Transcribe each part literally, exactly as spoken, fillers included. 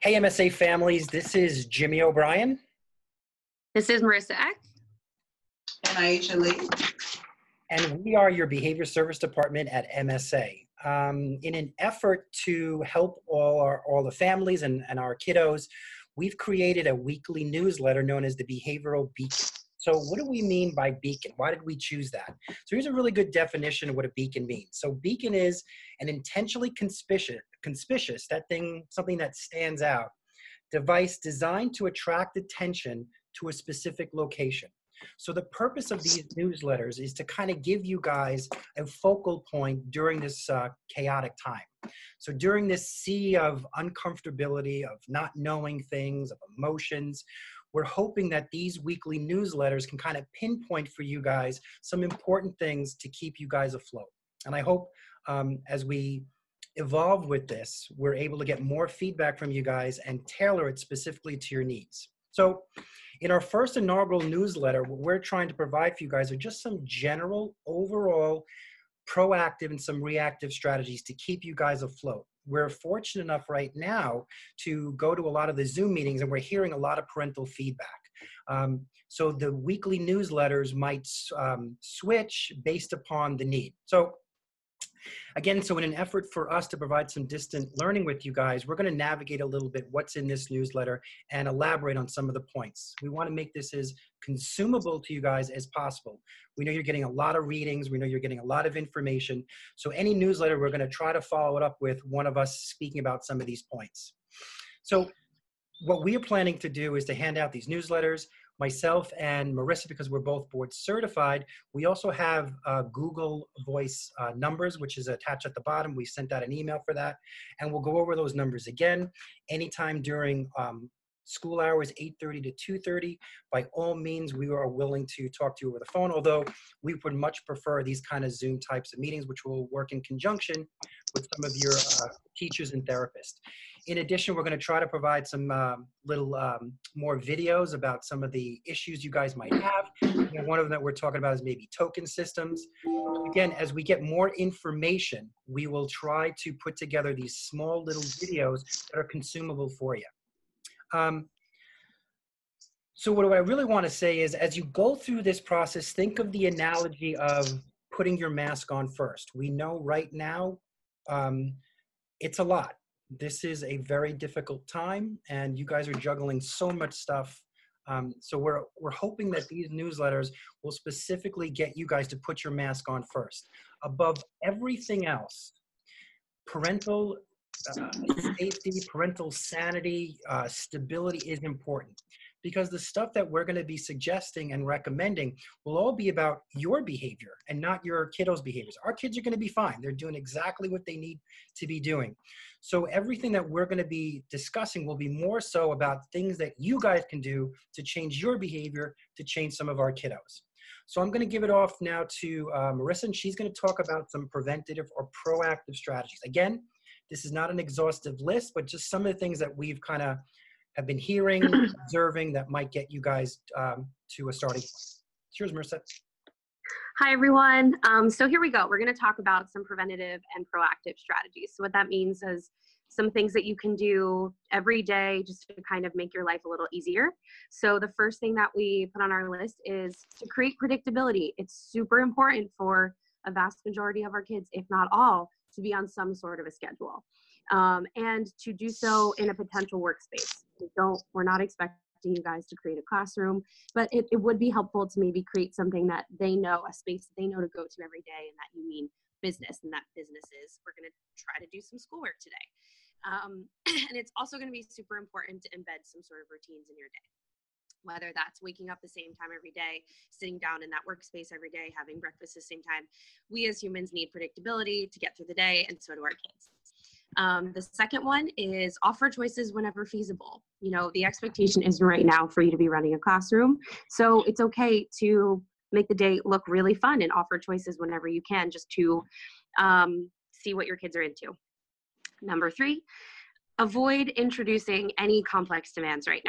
Hey, M S A families, this is Jimmy O'Brien. This is Marissa Eck. And Aisha Lee. And we are your Behavior Service Department at M S A. Um, in an effort to help all, our, all the families and, and our kiddos, we've created a weekly newsletter known as the Behavioral Beacon. So what do we mean by beacon? Why did we choose that? So here's a really good definition of what a beacon means. So beacon is an intentionally conspicuous, conspicuous, that thing, something that stands out, device designed to attract attention to a specific location. So the purpose of these newsletters is to kind of give you guys a focal point during this uh, chaotic time. So during this sea of uncomfortability, of not knowing things, of emotions, we're hoping that these weekly newsletters can kind of pinpoint for you guys some important things to keep you guys afloat. And I hope um, as we evolve with this, we're able to get more feedback from you guys and tailor it specifically to your needs. So in our first inaugural newsletter, what we're trying to provide for you guys are just some general, overall, proactive and some reactive strategies to keep you guys afloat. We're fortunate enough right now to go to a lot of the Zoom meetings and we're hearing a lot of parental feedback. Um, so the weekly newsletters might um, switch based upon the need. So again, so in an effort for us to provide some distant learning with you guys, we're going to navigate a little bit what's in this newsletter and elaborate on some of the points. We want to make this as consumable to you guys as possible. We know you're getting a lot of readings. We know you're getting a lot of information. So any newsletter, we're going to try to follow it up with one of us speaking about some of these points. So what we are planning to do is to hand out these newsletters. Myself and Marissa, because we're both board certified, we also have uh, Google Voice uh, numbers, which is attached at the bottom. We sent out an email for that, and we'll go over those numbers again anytime during um, school hours, eight thirty to two thirty. By all means, we are willing to talk to you over the phone, although we would much prefer these kind of Zoom types of meetings, which will work in conjunction with some of your uh, teachers and therapists. In addition, we're going to try to provide some um, little um, more videos about some of the issues you guys might have. You know, one of them that we're talking about is maybe token systems. Again, as we get more information, we will try to put together these small little videos that are consumable for you. Um, so what I really want to say is, as you go through this process, think of the analogy of putting your mask on first. We know right now um, it's a lot. This is a very difficult time, and you guys are juggling so much stuff. Um, so we're, we're hoping that these newsletters will specifically get you guys to put your mask on first. Above everything else, parental uh, safety, parental sanity, uh, stability is important. Because the stuff that we're going to be suggesting and recommending will all be about your behavior and not your kiddos' behaviors. Our kids are going to be fine. They're doing exactly what they need to be doing. So everything that we're going to be discussing will be more so about things that you guys can do to change your behavior, to change some of our kiddos. So I'm going to give it off now to uh, Marissa, and she's going to talk about some preventative or proactive strategies. Again, this is not an exhaustive list, but just some of the things that we've kind of have been hearing, observing that might get you guys um, to a starting point. Cheers, Marissa. Hi, everyone. Um, so here we go. We're going to talk about some preventative and proactive strategies. So what that means is some things that you can do every day just to kind of make your life a little easier. So the first thing that we put on our list is to create predictability. It's super important for a vast majority of our kids, if not all, to be on some sort of a schedule. Um, and to do so in a potential workspace. We don't, we're not expecting you guys to create a classroom, but it, it would be helpful to maybe create something that they know, a space that they know to go to every day, and that you mean business, and that business is, we're going to try to do some schoolwork today. Um, and it's also going to be super important to embed some sort of routines in your day. Whether that's waking up the same time every day, sitting down in that workspace every day, having breakfast at the same time. We as humans need predictability to get through the day, and so do our kids. Um, the second one is offer choices whenever feasible. You know, the expectation is right now for you to be running a classroom. So it's okay to make the day look really fun and offer choices whenever you can, just to um, see what your kids are into. Number three, avoid introducing any complex demands right now.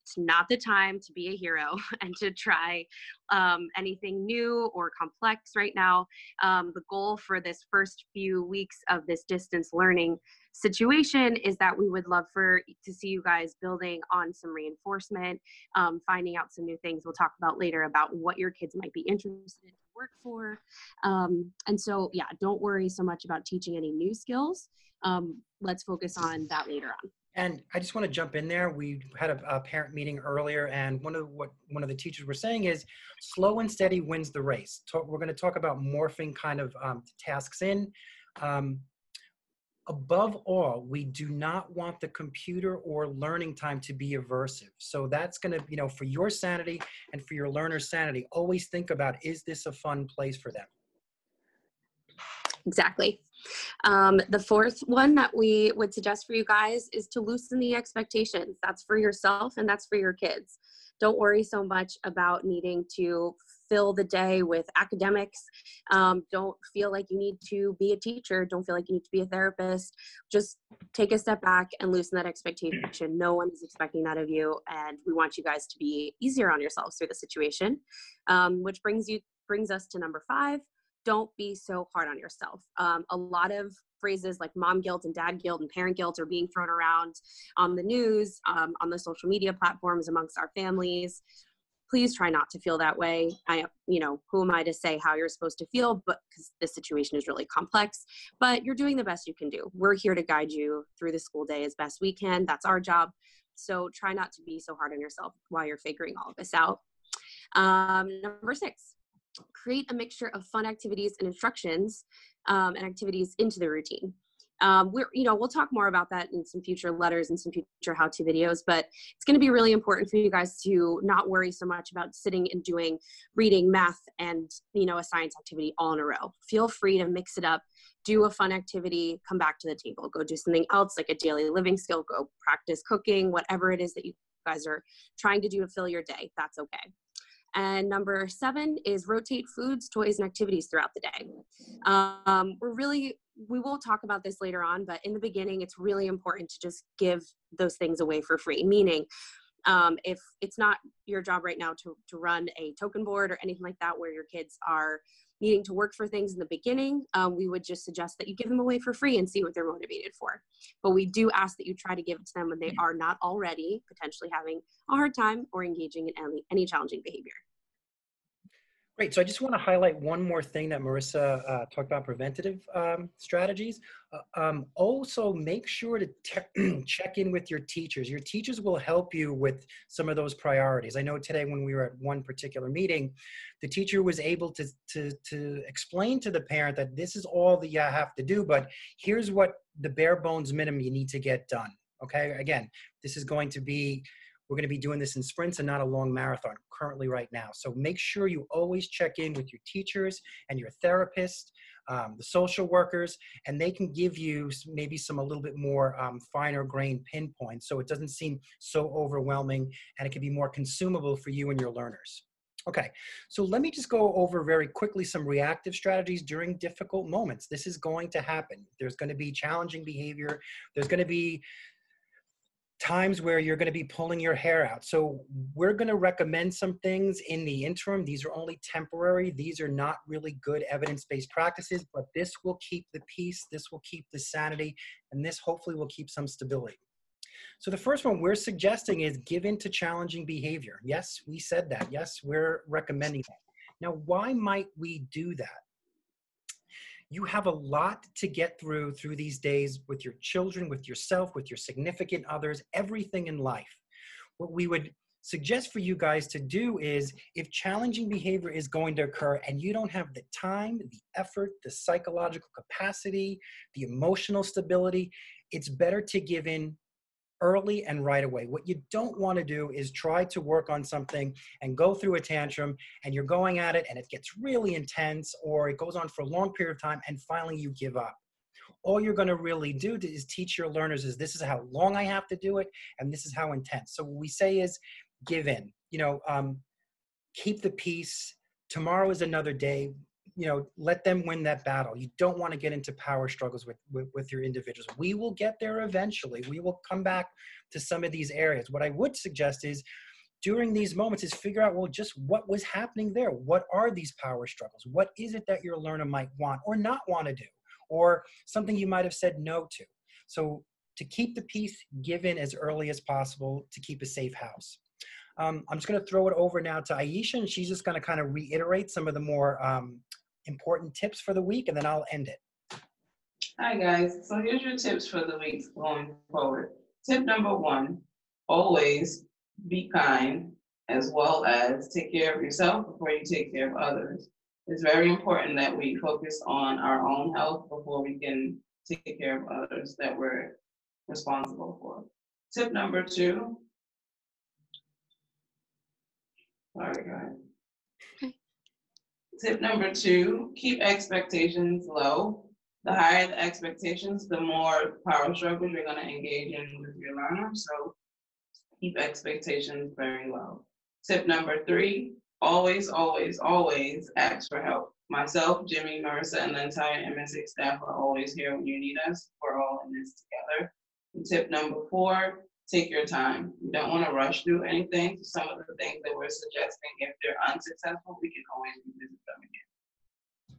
not the time to be a hero and to try um, anything new or complex right now. Um, the goal for this first few weeks of this distance learning situation is that we would love for to see you guys building on some reinforcement, um, finding out some new things we'll talk about later about what your kids might be interested in to work for. Um, and so, yeah, don't worry so much about teaching any new skills. Um, let's focus on that later on. And I just want to jump in there. We had a, a parent meeting earlier, and one of what one of the teachers were saying is, slow and steady wins the race. Talk, we're going to talk about morphing kind of um, tasks in. Um, above all, we do not want the computer or learning time to be aversive. So that's going to, you know, for your sanity and for your learner's sanity, always think about, is this a fun place for them? Exactly. Um, the fourth one that we would suggest for you guys is to loosen the expectations. That's for yourself and that's for your kids. Don't worry so much about needing to fill the day with academics. Um, don't feel like you need to be a teacher. Don't feel like you need to be a therapist. Just take a step back and loosen that expectation. No one is expecting that of you, and we want you guys to be easier on yourselves through the situation, um, which brings you brings us to number five. Don't be so hard on yourself. Um, a lot of phrases like mom guilt and dad guilt and parent guilt are being thrown around on the news, um, on the social media platforms amongst our families. Please try not to feel that way. I, you know, who am I to say how you're supposed to feel, but because this situation is really complex, but you're doing the best you can do. We're here to guide you through the school day as best we can. That's our job. So try not to be so hard on yourself while you're figuring all of this out. Um, number six. Create a mixture of fun activities and instructions um, and activities into the routine. Um, we're, you know, we'll talk more about that in some future letters and some future how-to videos, but it's going to be really important for you guys to not worry so much about sitting and doing reading, math, and, you know, a science activity all in a row. Feel free to mix it up, do a fun activity, come back to the table, go do something else like a daily living skill, go practice cooking, whatever it is that you guys are trying to do to fill your day, that's okay. And number seven is rotate foods, toys, and activities throughout the day. Um, we're really, we will talk about this later on, but in the beginning, it's really important to just give those things away for free. Meaning, um, if it's not your job right now to, to run a token board or anything like that, where your kids are needing to work for things in the beginning, um, we would just suggest that you give them away for free and see what they're motivated for. But we do ask that you try to give it to them when they are not already potentially having a hard time or engaging in any, any challenging behavior. Great. So I just want to highlight one more thing that Marissa uh, talked about, preventative um, strategies. Uh, um, also, make sure to check in with your teachers. Your teachers will help you with some of those priorities. I know today when we were at one particular meeting, the teacher was able to, to, to explain to the parent that this is all that you have to do, but here's what the bare bones minimum you need to get done. Okay. Again, this is going to be We're going to be doing this in sprints and not a long marathon currently right now. So make sure you always check in with your teachers and your therapist, um, the social workers, and they can give you maybe some a little bit more um, finer grained pinpoints so it doesn't seem so overwhelming and it can be more consumable for you and your learners. Okay, so let me just go over very quickly some reactive strategies during difficult moments. This is going to happen. There's going to be challenging behavior. There's going to be times where you're going to be pulling your hair out. So we're going to recommend some things in the interim. These are only temporary. These are not really good evidence-based practices, but this will keep the peace, this will keep the sanity, and this hopefully will keep some stability. So the first one we're suggesting is give in to challenging behavior. Yes, we said that. Yes, we're recommending that. Now, why might we do that? You have a lot to get through through these days with your children, with yourself, with your significant others, everything in life. What we would suggest for you guys to do is, if challenging behavior is going to occur and you don't have the time, the effort, the psychological capacity, the emotional stability, it's better to give in early and right away. What you don't want to do is try to work on something and go through a tantrum and you're going at it and it gets really intense or it goes on for a long period of time and finally you give up. All you're going to really do is teach your learners is this is how long I have to do it and this is how intense. So what we say is give in, you know, um, keep the peace. Tomorrow is another day. you know, let them win that battle. You don't want to get into power struggles with, with, with your individuals. We will get there eventually. We will come back to some of these areas. What I would suggest is during these moments is figure out, well, just what was happening there? What are these power struggles? What is it that your learner might want or not want to do? Or something you might have said no to. So to keep the peace, give in as early as possible to keep a safe house. Um, I'm just going to throw it over now to Aisha, and she's just going to kind of reiterate some of the more um, important tips for the week, and then I'll end it. Hi guys, so here's your tips for the week going forward. Tip number one, always be kind as well as take care of yourself before you take care of others. It's very important that we focus on our own health before we can take care of others that we're responsible for. Tip number two, sorry guys. Okay. Tip number two, keep expectations low. The higher the expectations, the more power struggles you're going to engage in with your learner. So keep expectations very low. Tip number three, always, always, always ask for help. Myself, Jimmy, Marissa, and the entire M S A staff are always here when you need us. We're all in this together. And tip number four, take your time. You don't want to rush through anything. Some of the things that we're suggesting, if they're unsuccessful, we can always revisit them again.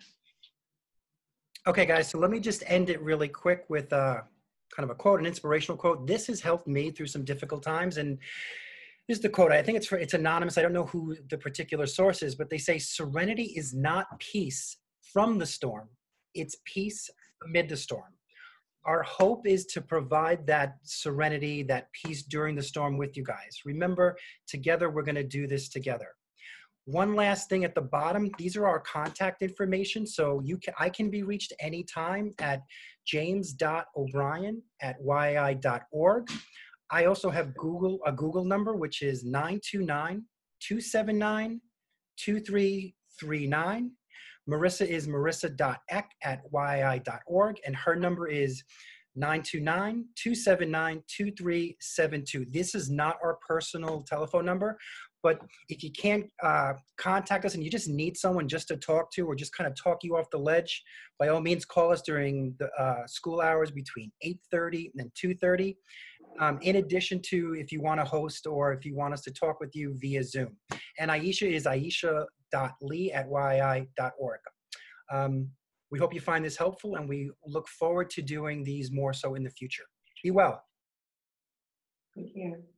Okay, guys, so let me just end it really quick with uh, kind of a quote, an inspirational quote. This has helped me through some difficult times. And this is the quote. I think it's for, it's anonymous. I don't know who the particular source is, but they say, serenity is not peace from the storm. It's peace amid the storm. Our hope is to provide that serenity, that peace during the storm with you guys. Remember, together, we're going to do this together. One last thing at the bottom, these are our contact information. So you can, I can be reached anytime at james dot o'brien at y i dot org. I also have Google a Google number, which is nine two nine, two seven nine, two three three nine. Marissa is marissa dot eck at y i dot org, and her number is nine two nine, two seven nine, two three seven two. This is not our personal telephone number, but if you can't uh, contact us and you just need someone just to talk to or just kind of talk you off the ledge, by all means, call us during the uh, school hours between eight thirty and two thirty. Um, in addition to if you want to host or if you want us to talk with you via Zoom. And Aisha is aisha dot lee at y i dot org. Um, we hope you find this helpful, and we look forward to doing these more so in the future. Be well. Take care.